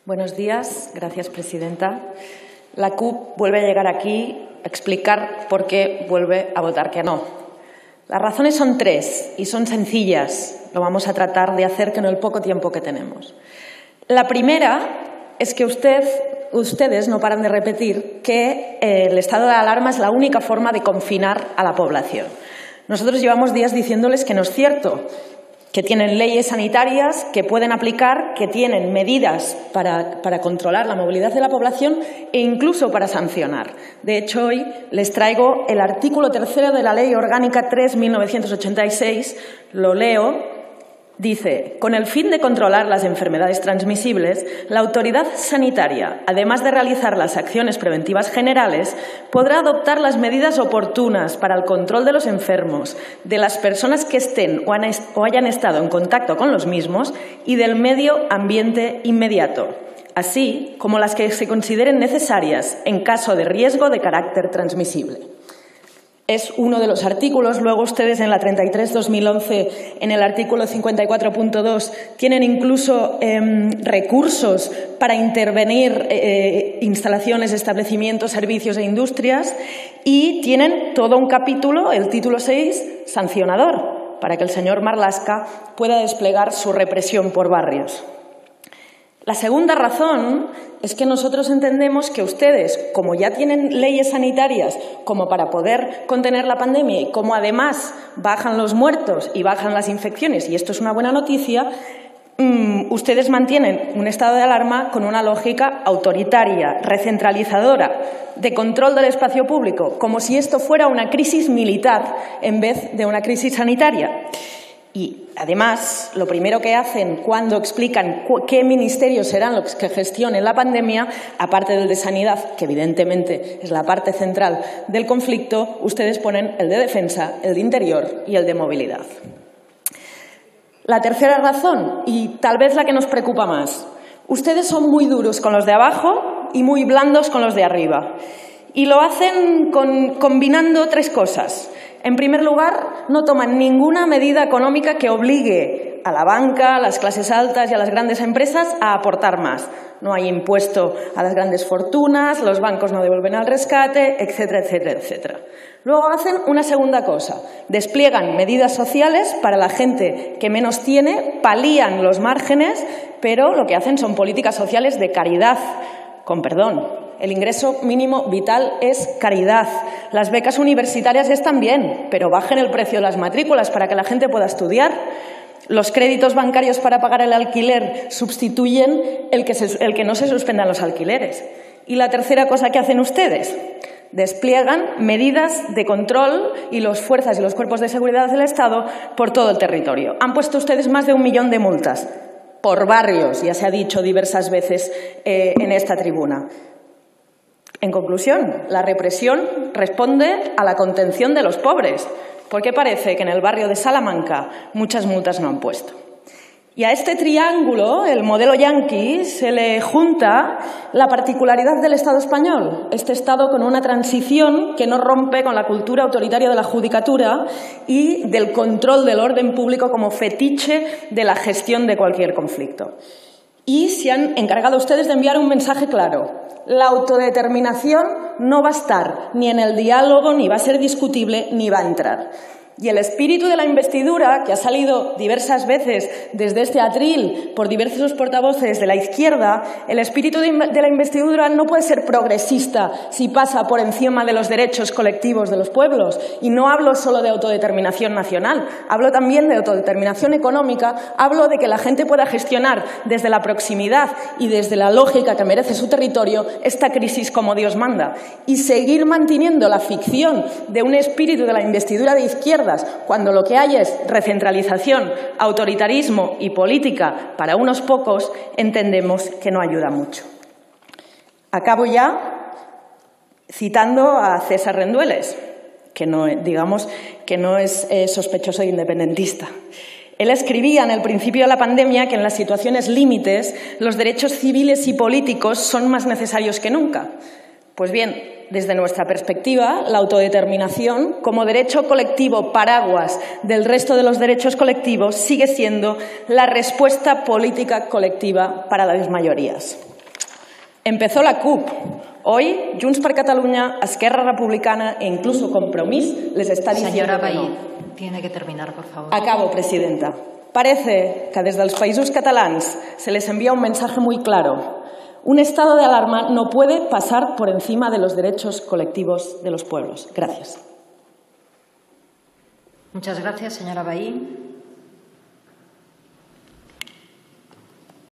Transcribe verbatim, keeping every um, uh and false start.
Buenos días. Gracias, presidenta. La C U P vuelve a llegar aquí a explicar por qué vuelve a votar que no. Las razones son tres y son sencillas. Lo vamos a tratar de hacer con el poco tiempo que tenemos. La primera es que usted, ustedes no paran de repetir que eh, el estado de alarma es la única forma de confinar a la población. Nosotros llevamos días diciéndoles que no es cierto, que tienen leyes sanitarias que pueden aplicar, que tienen medidas para, para controlar la movilidad de la población e incluso para sancionar. De hecho, hoy les traigo el artículo tercero de la Ley Orgánica tres barra mil novecientos ochenta y seis, lo leo. Dice, con el fin de controlar las enfermedades transmisibles, la autoridad sanitaria, además de realizar las acciones preventivas generales, podrá adoptar las medidas oportunas para el control de los enfermos, de las personas que estén o, han est- o hayan estado en contacto con los mismos y del medio ambiente inmediato, así como las que se consideren necesarias en caso de riesgo de carácter transmisible. Es uno de los artículos. Luego ustedes en la treinta y tres barra dos mil once, en el artículo cincuenta y cuatro punto dos, tienen incluso eh, recursos para intervenir eh, instalaciones, establecimientos, servicios e industrias y tienen todo un capítulo, el título seis, sancionador, para que el señor Marlaska pueda desplegar su represión por barrios. La segunda razón es que nosotros entendemos que ustedes, como ya tienen leyes sanitarias como para poder contener la pandemia y como además bajan los muertos y bajan las infecciones, y esto es una buena noticia, mmm, ustedes mantienen un estado de alarma con una lógica autoritaria, recentralizadora, de control del espacio público, como si esto fuera una crisis militar en vez de una crisis sanitaria. Y, además, lo primero que hacen cuando explican qué ministerios serán los que gestionen la pandemia, aparte del de Sanidad, que evidentemente es la parte central del conflicto, ustedes ponen el de Defensa, el de Interior y el de Movilidad. La tercera razón, y tal vez la que nos preocupa más, ustedes son muy duros con los de abajo y muy blandos con los de arriba. Y lo hacen con, combinando tres cosas. En primer lugar, no toman ninguna medida económica que obligue a la banca, a las clases altas y a las grandes empresas a aportar más. No hay impuesto a las grandes fortunas, los bancos no devuelven al rescate, etcétera, etcétera, etcétera. Luego hacen una segunda cosa. Despliegan medidas sociales para la gente que menos tiene, palían los márgenes, pero lo que hacen son políticas sociales de caridad, con perdón. El ingreso mínimo vital es caridad. Las becas universitarias están bien, pero bajen el precio de las matrículas para que la gente pueda estudiar. Los créditos bancarios para pagar el alquiler sustituyen el que, se, el que no se suspendan los alquileres. Y la tercera cosa que hacen ustedes, despliegan medidas de control y las fuerzas y los cuerpos de seguridad del Estado por todo el territorio. Han puesto ustedes más de un millón de multas por barrios, ya se ha dicho diversas veces eh, en esta tribuna. En conclusión, la represión responde a la contención de los pobres, porque parece que en el barrio de Salamanca muchas multas no han puesto. Y a este triángulo, el modelo yanqui, se le junta la particularidad del Estado español, este Estado con una transición que no rompe con la cultura autoritaria de la judicatura y del control del orden público como fetiche de la gestión de cualquier conflicto. Y se han encargado ustedes de enviar un mensaje claro. La autodeterminación no va a estar ni en el diálogo, ni va a ser discutible, ni va a entrar. Y el espíritu de la investidura, que ha salido diversas veces desde este atril por diversos portavoces de la izquierda, el espíritu de la investidura no puede ser progresista si pasa por encima de los derechos colectivos de los pueblos. Y no hablo solo de autodeterminación nacional, hablo también de autodeterminación económica, hablo de que la gente pueda gestionar desde la proximidad y desde la lógica que merece su territorio esta crisis como Dios manda. Y seguir manteniendo la ficción de un espíritu de la investidura de izquierda cuando lo que hay es recentralización, autoritarismo y política para unos pocos, entendemos que no ayuda mucho. Acabo ya citando a César Rendueles, que no, digamos que no es eh, sospechoso de independentista. Él escribía en el principio de la pandemia que en las situaciones límites los derechos civiles y políticos son más necesarios que nunca. Pues bien, desde nuestra perspectiva, la autodeterminación, como derecho colectivo paraguas del resto de los derechos colectivos, sigue siendo la respuesta política colectiva para las mayorías. Empezó la C U P. Hoy, Junts per Catalunya, Esquerra Republicana e incluso Compromís les está diciendo Señora que no. Vehí, tiene que terminar, por favor. Acabo, presidenta. Parece que des dels països catalans se les envía un mensaje muy claro. Un estado de alarma no puede pasar por encima de los derechos colectivos de los pueblos. Gracias. Muchas gracias, señora Vehí.